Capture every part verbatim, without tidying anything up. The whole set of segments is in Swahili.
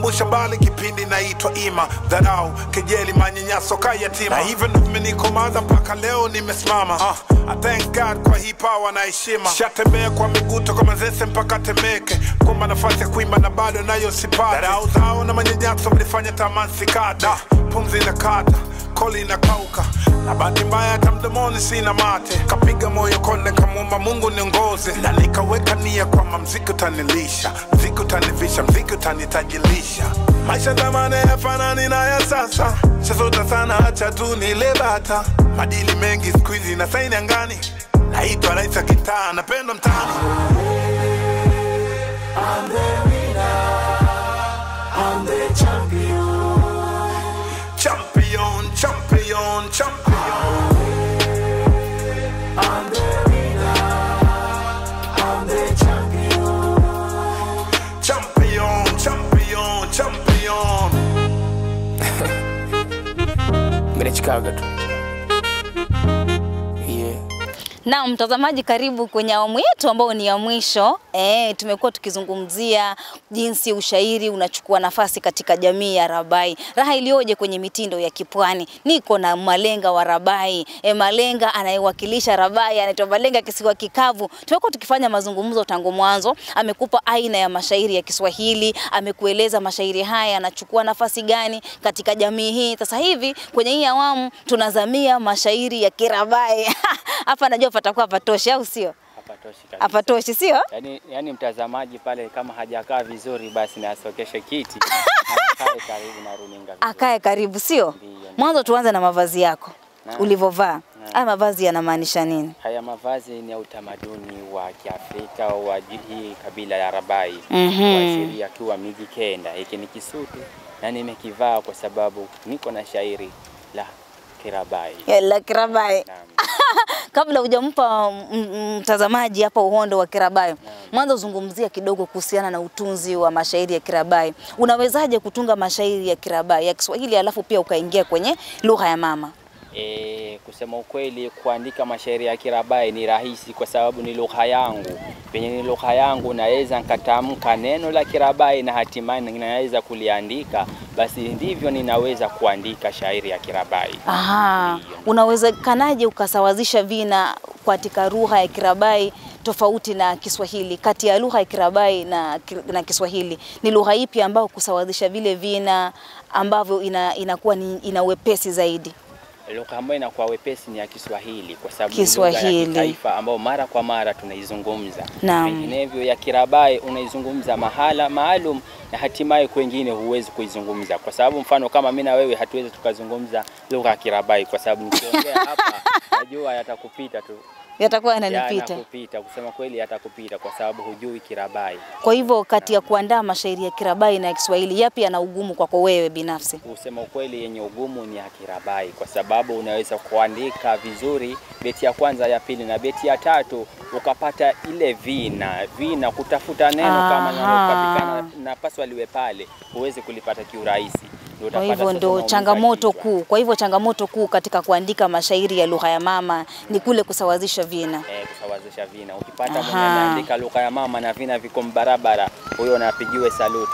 Nikumbusha bali kipindi naitwa ima, dharau, kejeli, manyanyaso kayatima. Na hivyo ndio nikomaza mpaka leo nimesimama. uh, I thank God kwa hii power na heshima. Shatembea kwa miguu toka Manzese mpaka Temeke, kumba nafasi ya kuimba na bado nayo sipati. Dharau zao na manyanyaso mlifanya tamani sikata. Pumzi na kata, koli na kauka, na bahati mbaya hata mdomoni sina mate. Kapiga moyo konde kamwomba Mungu niongoze, na nikaweka nia kwamba mziki utanilisha, mziki utanivisha, mziki utanitajilisha. Maisha zamani yafanani na ya sasa, shazota sana hacha tu nilebata. Madili mengi siku hizi na saini angani, naitwa raisa kitaa, napenda mtani. I'm the winner, I'm the champion. Champion, champion, champion. I'm the winner, I'm the champion. Champion, champion, champion. Mimi Chicago tu. Yeah. Na mtazamaji, karibu kwenye awamu yetu ambao ni ya mwisho. Eh, tumekuwa tukizungumzia jinsi ushairi unachukua nafasi katika jamii ya Rabai. Raha ilioje kwenye mitindo ya Kipwani. Niko na Malenga wa Rabai. E, Malenga anayewakilisha Rabai, anaitwa Malenga kisiwa kikavu. Tumekuwa tukifanya mazungumzo tangu mwanzo. Amekupa aina ya mashairi ya Kiswahili, amekueleza mashairi haya yanachukua nafasi gani katika jamii hii. Sasa hivi kwenye hii awamu tunazamia mashairi ya Kirabai. Hapa najua patakuwa patoshi au sio? Hapatoshi kabisa. Hapatoshi sio? Yaani yani mtazamaji pale kama hajakaa vizuri basi na asokeshe kiti. Akae karibu na runinga. Akae karibu sio? Mwanzo tuanze na mavazi yako. Ulivovaa. Haya mavazi yanamaanisha nini? Haya mavazi ni ya utamaduni wa Kiafrika wa hii kabila ya Rabai. Mm -hmm. Kuashiria akiwa miji kenda. Hiki ni kisutu na nimekivaa kwa sababu niko na shairi la Kirabai. Ya la Kirabai. Kabla hujampa mtazamaji hapa uhondo wa Kirabai, mwanzo zungumzia kidogo kuhusiana na utunzi wa mashairi ya Kirabai. Unawezaje kutunga mashairi ya Kirabai ya Kiswahili alafu pia ukaingia kwenye lugha ya mama? E, kusema ukweli kuandika mashairi ya Kirabai ni rahisi kwa sababu ni lugha yangu. Penye ni lugha yangu naweza nikatamka neno la Kirabai na hatimaye ninaweza kuliandika, basi ndivyo ninaweza kuandika shairi ya Kirabai. Aha. Unaweza kanaje ukasawazisha vina katika lugha ya Kirabai tofauti na Kiswahili? Kati ya lugha ya Kirabai na na Kiswahili ni lugha ipi ambayo kusawazisha vile vina ambavyo ina inakuwa ni ina wepesi zaidi? Lugha ambayo inakuwa wepesi ni ya Kiswahili kwa sababu Kiswahili ni lugha ya kitaifa ambayo mara kwa mara tunaizungumza. Naam. Vinginevyo ya Kirabai unaizungumza mahala maalum na hatimaye kwingine huwezi kuizungumza, kwa sababu mfano kama mimi na wewe hatuwezi tukazungumza lugha ya Kirabai kwa sababu nikiongea hapa najua yatakupita tu. Yatakuwa yananipita. Yanakupita, kusema kweli yatakupita kwa sababu hujui Kirabai. Kwa hivyo kati ya kuandaa mashairi ya Kirabai na ya Kiswahili yapi yana ugumu kwako wewe binafsi? Kusema kweli yenye ugumu ni ya Kirabai kwa sababu unaweza kuandika vizuri beti ya kwanza, ya pili na beti ya tatu ukapata ile vina vina kutafuta neno Aha. kama nalopatikana na paswa liwe pale huwezi kulipata kiurahisi. Kwa hivyo ndo changamoto kuu. Kwa hivyo changamoto kuu katika kuandika mashairi ya lugha ya mama ni kule kusawazisha vina. Eh, kusawazisha vina. Ukipata mwenye anaandika lugha ya mama na vina viko barabara, huyo anapigiwe saluti.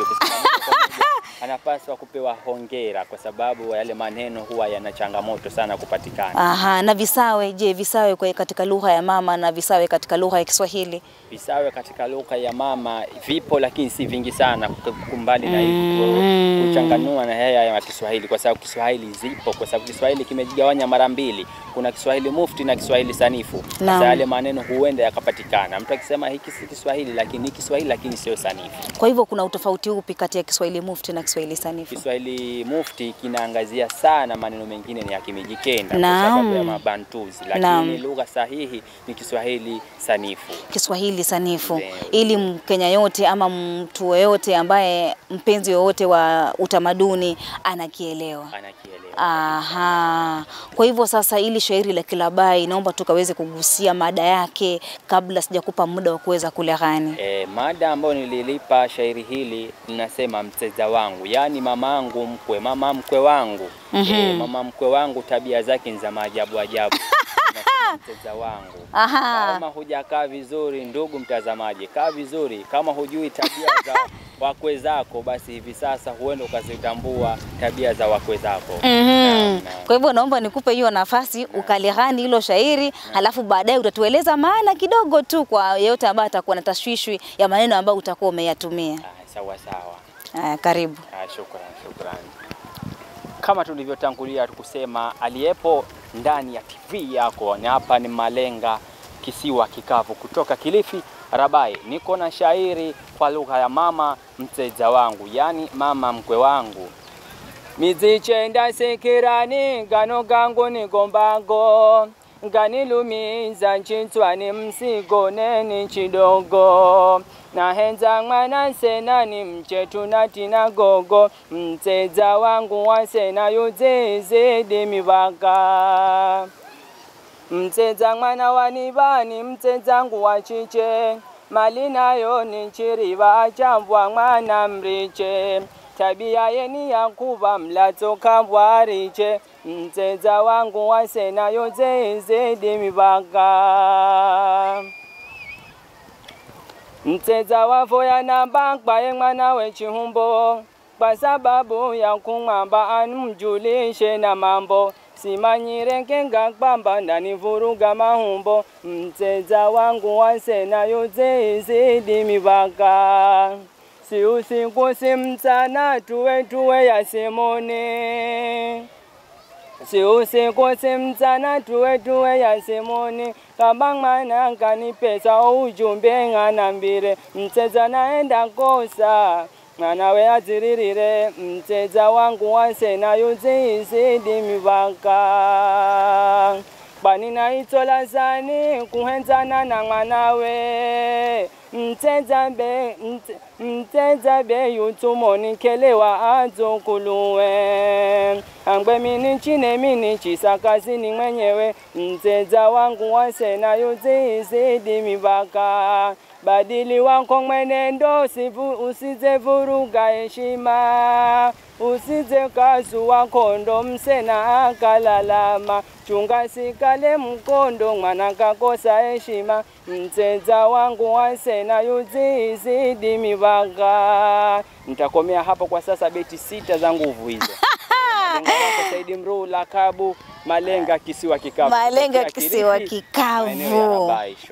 Anapaswa kupewa hongera kwa sababu yale maneno huwa yana changamoto sana kupatikana. Aha, na visawe, je, visawe kwa katika lugha ya mama na visawe katika lugha ya Kiswahili? Visawe katika lugha ya mama vipo lakini si vingi sana kumbali na hivyo kuchanganua na haya ya Kiswahili kwa sababu Kiswahili zipo kwa sababu Kiswahili kimejigawanya mara mbili. Kuna Kiswahili mufti na Kiswahili sanifu. Sasa yale maneno huenda yakapatikana. Mtu akisema hiki si Kiswahili lakini ni Kiswahili lakini sio sanifu. Kwa hivyo kuna utofauti upi kati ya Kiswahili mufti na Kiswahili sanifu? Kiswahili mufti kinaangazia sana maneno mengine ni ya Kimijikenda kwa sababu ya mabantuzi, lakini lugha sahihi ni Kiswahili sanifu. Kiswahili sanifu. Zeo. Ili Mkenya yote ama mtu yote ambaye mpenzi yote wa utamaduni anakielewa. Anakielewa. Aha. Kwa hivyo sasa ili shairi la Kirabai naomba tukaweze kugusia mada yake kabla sijakupa muda wa kuweza kuleghani. E, mada ambayo nililipa shairi hili linasema mteza wangu, yani mamangu mkwe, mama mkwe wangu. Mm -hmm. E, mama mkwe wangu tabia zake ni za maajabu ajabu. Mteza wangu. Aha. Kama hujakaa vizuri ndugu mtazamaji, kaa vizuri. Kama hujui tabia za wakwe zako, basi hivi sasa huenda ukazitambua tabia za wakwe zako. Mm-hmm. Kwa hivyo naomba nikupe hiyo nafasi ukalihani hilo shairi, halafu baadaye utatueleza maana kidogo tu kwa yeyote ambaye atakuwa na tashwishwi ya maneno ambayo utakuwa umeyatumia. Ah, sawa sawa. Ah, karibu. Ah, shukrani, shukrani. Kama tulivyotangulia kusema, aliyepo ndani ya T V yako ni hapa ni Malenga, kisiwa kikavu, kutoka Kilifi Rabai. Niko na shairi kwa lugha ya mama mteja wangu, yani mama mkwe wangu. Mizichenda sikirani gano gangu ni gombago, ganilumiza nchitwani msigo neni chidogo, na henza mwana sena ni mchetu natina gogo, mteja wangu wa sena yuzizi dimibaka. Mteja mwana wanibani mteja ngu wa chiche, malina yo ni chiriva achavwa mwana mriche, tabia yeni ya kuva mlato kabwariche, mteja wangu wa sena yuzizi dimibaka. Mteja wafo ya nambakba ye mwana we chihumbo, kwa sababu ya kumwamba anumjulishe na mambo, simanyire ngenga kwamba ndani vuruga mahumbo, mteja wangu wa sena yuzizi dimibaka. Si usiku si mchana tuwe tuwe ya simone, si usiku si mchana tuwe tuwe ya simone, kama mwana ngani pesa ujumbe nganambire, mteja naenda kosa mwanawe aziririre, mteja wangu wa sena yuzizi dimibaka. Bani na itola zani kuhenzana na mwanawe, mteja be mte, mteja be yutumoni kelewa azokuluwe, angwe mini chine mini chisakazini mwenyewe, mteja wangu wa sena yuzizi dimibaka. Badili wako mwenendo usize vuruga heshima, usize kazu wakondo msena akalalama, chunga sikale mkondo mwana kakosa heshima, mteja wangu wa sena yuzizi dimibaka. Nitakomea hapo kwa sasa, beti sita za nguvu hizo. Saidi Mru lakabu Malenga kisiwa kikavu. Malenga kisiwa kikavu.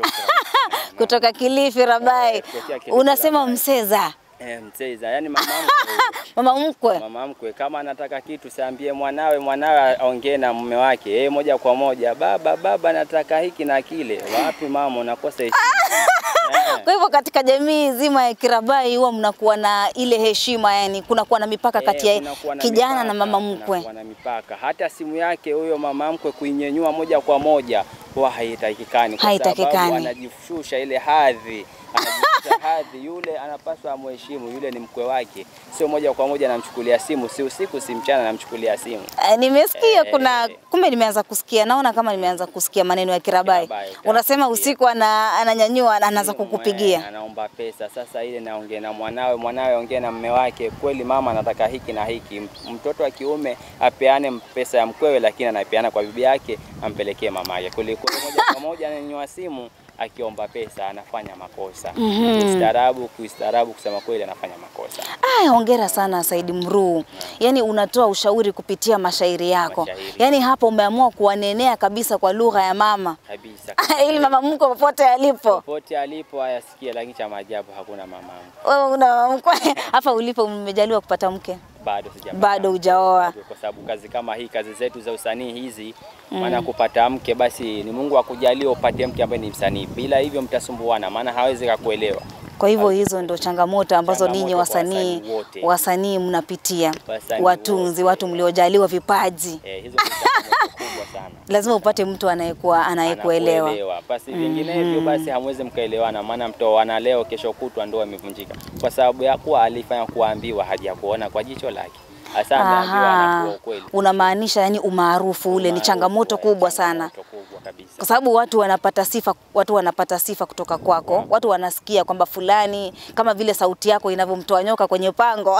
Kutoka Kilifi Rabai. Eh, unasema Rabai. Mseza. Eh, mseza. Yani mama mkwe. Mama mkwe. Mama mkwe kama anataka kitu siambie mwanawe, mwanawe aongee na mume wake. Eh, moja kwa moja, baba baba nataka hiki na kile. Wapi mama unakosa heshima? Yeah. Kwa hivyo katika jamii nzima ya Kirabai huwa mnakuwa na ile heshima, yani kuna kuwa na mipaka kati ya kijana mipaka, na mama mkwe. Kuna na mipaka. Hata simu yake huyo mama mkwe kuinyenyua moja kwa moja huwa haitakikani, kwa sababu anajishusha ile hadhi. Anajishusha hadhi, yule anapaswa amheshimu, yule ni mkwe wake. Sio moja kwa moja anamchukulia simu, si usiku si mchana anamchukulia simu. E, nimesikia e, kuna kumbe nimeanza kusikia, naona kama nimeanza kusikia maneno ya Kirabai. Kirabai unasema usiku ana, ananyanyua anaanza kukupigia. Anaomba pesa. Sasa ile naongea na mwanawe, mwanawe ongea na mume wake, kweli mama anataka hiki na hiki. Mtoto wa kiume apeane pesa ya mkwewe, lakini anapeana kwa bibi yake ampelekee mama yake. Kuliko moja kwa moja ananyanyua simu akiomba pesa anafanya makosa. Mm -hmm. Kustaarabu, kustaarabu kusema kweli anafanya makosa. Ah, hongera sana Saidi Mru. Yaani unatoa ushauri kupitia mashairi yako. Mashairi. Yaani hapo umeamua kuwanenea kabisa kwa lugha ya mama. Kabisa. Ili mama mkwe popote alipo. Popote alipo ayasikie, lakini cha maajabu hakuna mama mkwe. Wewe una mama mkwe. Hapa ulipo umejaliwa kupata mke? Bado sijapata. Bado hujaoa. Kwa sababu kazi kama hii, kazi zetu za usanii hizi, mm. maana kupata mke basi ni Mungu akujalie upate mke ambaye ni msanii. Bila hivyo mtasumbuana, maana hawezi kukuelewa. Kwa hivyo hizo ndo changamoto ambazo ninyi wasanii wasanii mnapitia. Watunzi, watu mliojaliwa vipaji. Eh, hizo ni changamoto kubwa sana. Lazima upate mtu anayekuwa anayekuelewa. Basi vinginevyo mm -hmm. basi hamwezi mkaelewana, maana mtoana leo kesho kutwa ndoa imevunjika. Kwa sababu ya kuwa alifanya kuambiwa haja ya kuona kwa jicho lake. Asante anakuwa kweli. Unamaanisha yani umaarufu ule ni changamoto kubwa sana. Kwa sababu watu wanapata sifa, watu wanapata sifa kutoka kwako. Hmm. Watu wanasikia kwamba fulani kama vile sauti yako inavyomtoa nyoka kwenye pango.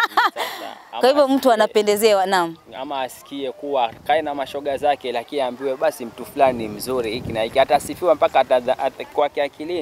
Kwa hivyo mtu anapendezewa, naam. Ama asikie kuwa kae na mashoga zake, lakini ambiwe basi mtu fulani mzuri hiki na hiki, hata asifiwa mpaka kwa akilini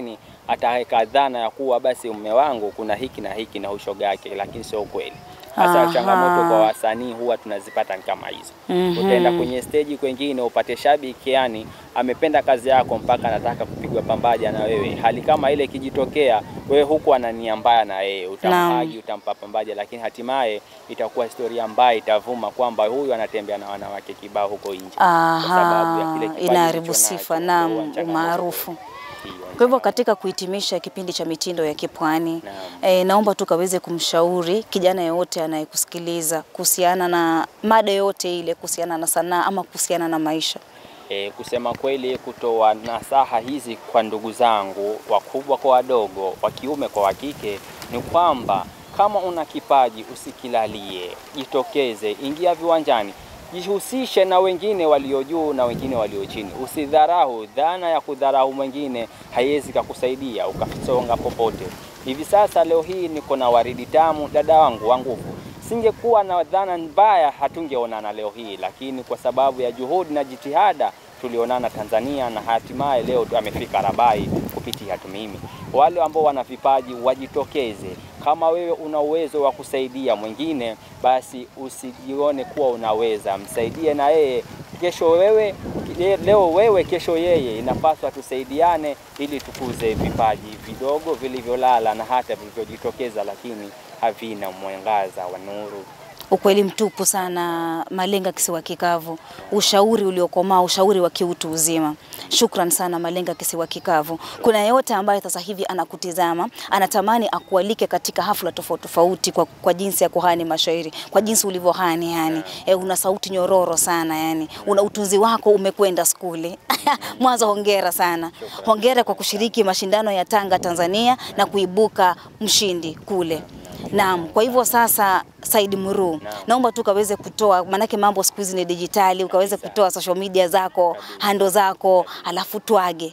ataweka dhana ya kuwa basi mume wangu kuna hiki na hiki na ushoga yake, lakini sio kweli. Hasa changamoto kwa wasanii huwa tunazipata kama hizo. Mm -hmm. Utaenda kwenye stage kwingine upate shabiki yani amependa kazi yako mpaka anataka kupigwa pambaja na wewe. Hali kama ile ikijitokea, wewe huku ana nia mbaya na yeye, utamhagi, utampa pambaja, lakini hatimaye itakuwa historia mbaya itavuma kwamba huyu anatembea na wanawake kibao huko nje. Kwa sababu ya kile kipaji inaharibu sifa na umaarufu. Kwa hivyo katika kuhitimisha kipindi cha Mitindo ya Kipwani, e, naomba tu kaweze kumshauri kijana yote anayekusikiliza kuhusiana na mada yote ile, kuhusiana na sanaa ama kuhusiana na maisha. E, kusema kweli kutoa nasaha hizi kwa ndugu zangu, wakubwa kwa wadogo, wa kiume kwa wa kike, ni kwamba kama una kipaji usikilalie, jitokeze, ingia viwanjani. Jihusishe na wengine walio juu na wengine walio chini. Usidharau, dhana ya kudharau mwingine haiwezi kukusaidia ukasonga popote. Hivi sasa leo hii niko na Waridi Tamu, dada wangu wa nguvu. Singekuwa na dhana mbaya hatungeonana leo hii, lakini kwa sababu ya juhudi na jitihada tulionana Tanzania na hatimaye leo amefika Rabai kupitia tu mimi. Wale ambao wana vipaji wajitokeze. Kama wewe una uwezo wa kusaidia mwingine, basi usijione kuwa unaweza, msaidie na yeye. Kesho wewe, leo wewe, kesho yeye. Inapaswa tusaidiane ili tukuze vipaji vidogo vilivyolala na hata vilivyojitokeza lakini havina mwangaza wa nuru. Ukweli mtupu sana, Malenga Kisiwa Kikavu. Ushauri uliokomaa, ushauri wa kiutu uzima. Shukran sana Malenga Kisiwa Kikavu. Kuna yote ambaye sasa hivi anakutizama, anatamani akualike katika hafla tofauti tofauti kwa, kwa jinsi ya kuhani mashairi, kwa jinsi ulivyohani yani. E, una sauti nyororo sana yani. Una utunzi wako umekwenda skuli. Mwanzo hongera sana. Hongera kwa kushiriki mashindano ya Tanga Tanzania na kuibuka mshindi kule. Naam, kwa hivyo sasa Said Muru, naomba tu kaweze kutoa, manake mambo siku hizi ni digitali, ukaweze kutoa social media zako, handle zako, alafu tuage.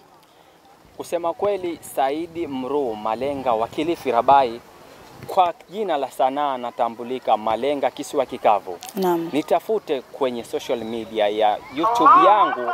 Kusema kweli, Said Muru Malenga wa Kilifi Rabai, kwa jina la sanaa natambulika Malenga Kisiwa Kikavu. Naam. Nitafute kwenye social media ya YouTube yangu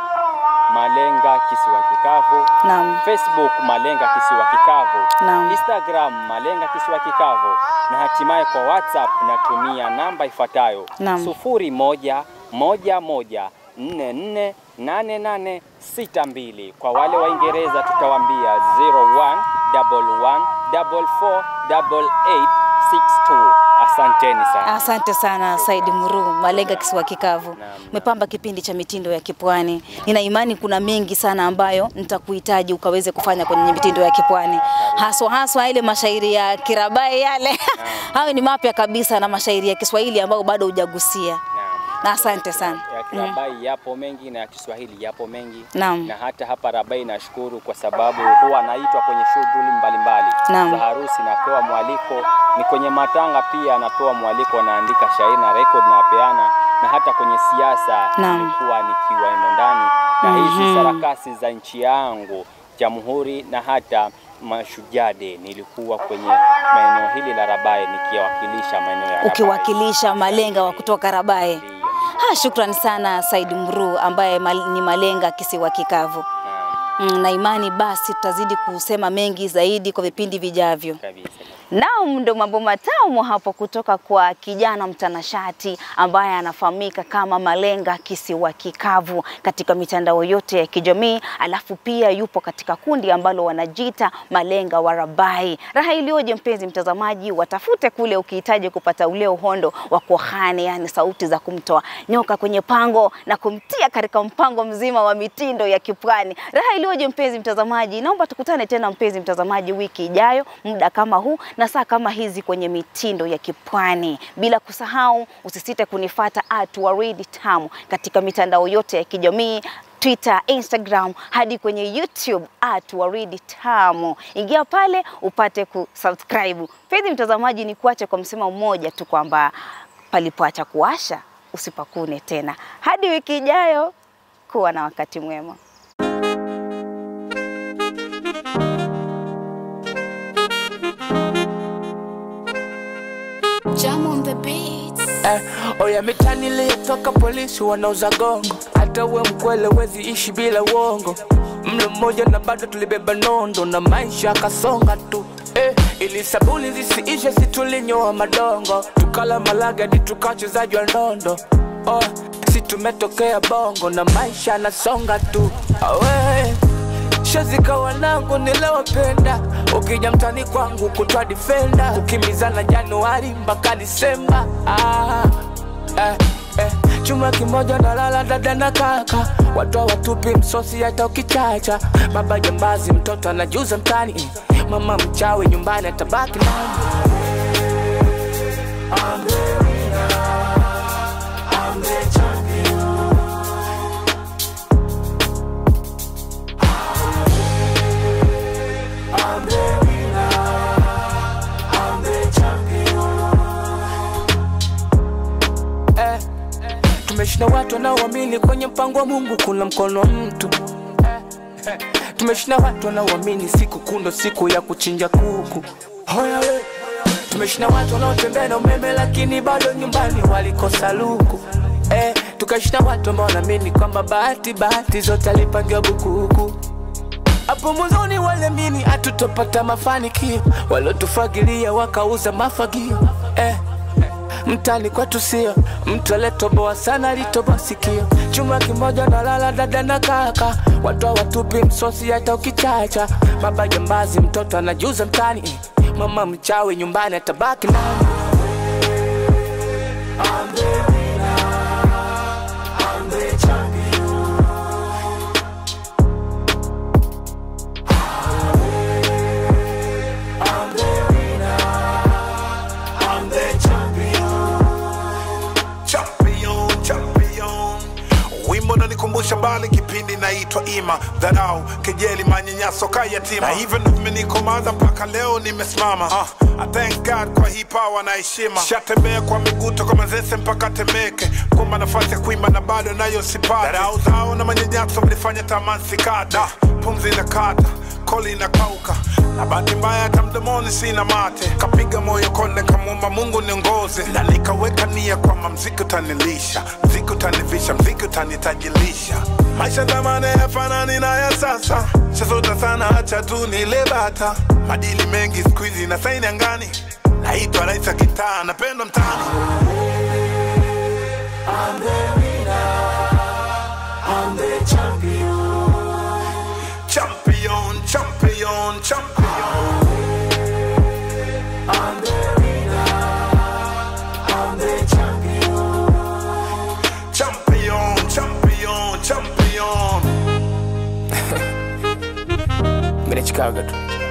Malenga Kisiwa Kikavu, Naam. Facebook Malenga Kisiwa Kikavu, Naam. Instagram Malenga Kisiwa Kikavu, na hatimaye kwa WhatsApp natumia namba ifuatayo sufuri moja moja moja nne nne nane nane sita mbili. Kwa wale wa Uingereza tutawaambia zero one one one four four eight eight six two. Asanteni sana. Asante sana Said Muru Malenga Kisiwa Kikavu. Umepamba kipindi cha Mitindo ya Kipwani. Nina imani kuna mengi sana ambayo nitakuhitaji ukaweze kufanya kwenye Mitindo ya Kipwani. Haswa haswa ile mashairi ya Kirabai yale. Hayo ni mapya kabisa, na mashairi ya Kiswahili ambayo bado hujagusia. Na asante sana. Ya Kirabai mm. yapo mengi na ya Kiswahili yapo mengi. Naam. Na hata hapa Rabai nashukuru kwa sababu huwa naitwa kwenye shughuli mbalimbali. Za harusi napewa mwaliko, ni kwenye matanga pia napewa mwaliko, naandika shairi na record na peana, na hata kwenye siasa nilikuwa nikiwa ndani. Na mm -hmm. hizi sarakasi za nchi yangu, jamhuri na hata mashujade nilikuwa kwenye maeneo hili la Rabai nikiwakilisha maeneo ya Rabai. Ukiwakilisha Malenga wa kutoka Rabai. Ha, shukrani sana Said Muru ambaye mal, ni Malenga Kisiwa Kikavu. Mm, na imani basi tutazidi kusema mengi zaidi kwa vipindi vijavyo. Naam, ndo mambo matamu hapo kutoka kwa kijana mtanashati ambaye anafahamika kama Malenga Kisiwa Kikavu katika mitandao yote ya kijamii, alafu pia yupo katika kundi ambalo wanajiita Malenga wa Rabai. Raha iliyoje mpenzi mtazamaji, watafute kule ukihitaji kupata ule uhondo wa kuhani, yani sauti za kumtoa nyoka kwenye pango na kumtia katika mpango mzima wa Mitindo ya Kipwani. Raha iliyoje mpenzi mtazamaji, naomba tukutane tena mpenzi mtazamaji wiki ijayo muda kama huu na saa kama hizi kwenye Mitindo ya Kipwani. Bila kusahau usisite kunifuata at Waridi Tamu katika mitandao yote ya kijamii, Twitter, Instagram, hadi kwenye YouTube at Waridi Tamu. Ingia pale upate kusubscribe. Mpenzi mtazamaji, ni kuache kwa msemo mmoja tu kwamba palipoacha kuwasha usipakune tena. Hadi wiki ijayo, kuwa na wakati mwema. Jam on the beats. Eh, oya mitani lietoka polisi wanauza gongo. Hata we mkwele wezi ishi bila uongo. mlo mmoja na bado tulibeba nondo na maisha kasonga tu. Eh, ili sabuni zisiishe si tulinyoa madongo, tukala malaga di tukachezaji wa ndondo. Oh, si tumetokea bongo na maisha nasonga tu. Awe shazika wanangu nilewapenda, ukija mtani kwangu kutwa defender, kukimbizana Januari mpaka Disemba. Ah, eh, eh. Chuma kimoja na lala dada na kaka, watu watupi msosi hata ukichacha. Baba jambazi mtoto anajuza mtani, mama mchawi nyumbani atabaki nani. I'm the winner, I'm the champion. I'm the winner, I'm the champion. Eh, tumeshinda watu wanaoamini kwenye mpango wa Mungu kuna mkono wa mtu. Eh, eh, tumeshinda watu wanaoamini siku kundo siku ya kuchinja kuku. Hoya we, tumeshinda watu wanaotembea na umeme lakini bado nyumbani walikosa luku. Eh, tukashinda watu ambao wanaamini kwamba bahati bahati zote alipangiwa bukuku. Hapo mwanzoni waliamini hatutopata mafanikio, walotufagilia wakauza mafagio. Eh, mtani kwetu sio mtu aletoboa sana alitoboa sikio. Chuma kimoja na lala dada na kaka, watu watupi msosi hata ukichacha. Baba jambazi mtoto anajuza mtani, mama mchawi nyumbani atabaki nani. I'm the winner, I'm the champion. I'm the winner, I'm the champion. Champion, champion. Wimbo unanikumbusha mbali kipindi naitwa Ima, dharau, kejeli, manyanyaso kayatima. Na even if nikomaza mpaka leo nimesimama. uh, I thank God kwa hii power na heshima. Shatembea kwa miguu toka Manzese mpaka Temeke, kumba nafasi ya kuimba na bado nayo sipati. Dharau zao na manyanyaso mlifanya tamani sikata, pumzi na kata, koli na kauka, na bahati mbaya hata mdomoni sina mate. Kapiga moyo konde kamwomba Mungu niongoze, na nikaweka nia kwamba mziki utanilisha, mziki utanivisha, mziki utanitajilisha. Maisha zamani hayafanani na ya sasa, shazota sana hacha tu nile bata. Madili mengi siku hizi na saini angani, naitwa raisa kitaa napenda mtani. I'm the winner, I'm the champion. Champion, champion, champion. I'm the winner, I'm the champion. Champion, champion, champion. Mimi ni Chicago tu.